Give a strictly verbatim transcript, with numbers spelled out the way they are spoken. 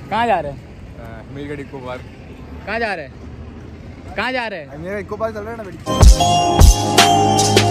कहाँ जा रहे हैं? मेरी गाड़ी इको पार्क। कहाँ जा रहे हैं? कहाँ जा रहे हैं? मेरा इको पार्क चल रहा है ना बेटी।